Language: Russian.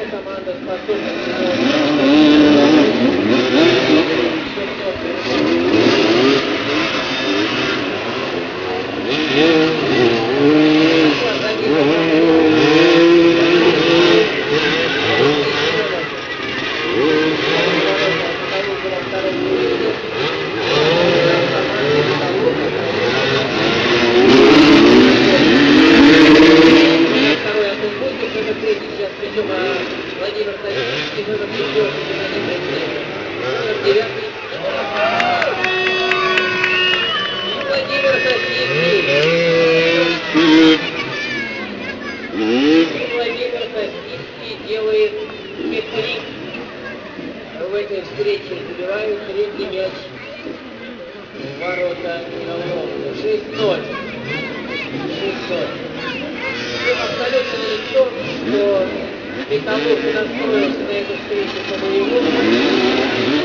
Наша команда способна. Владимир Козинский, номер 4, номер 9. Владимир Козинский делает хет-трик. В этой встрече забивают третий мяч в ворота Ковровска. 6-0. Абсолютно налицо, что Петалов настроился на эту встречу по-боевому.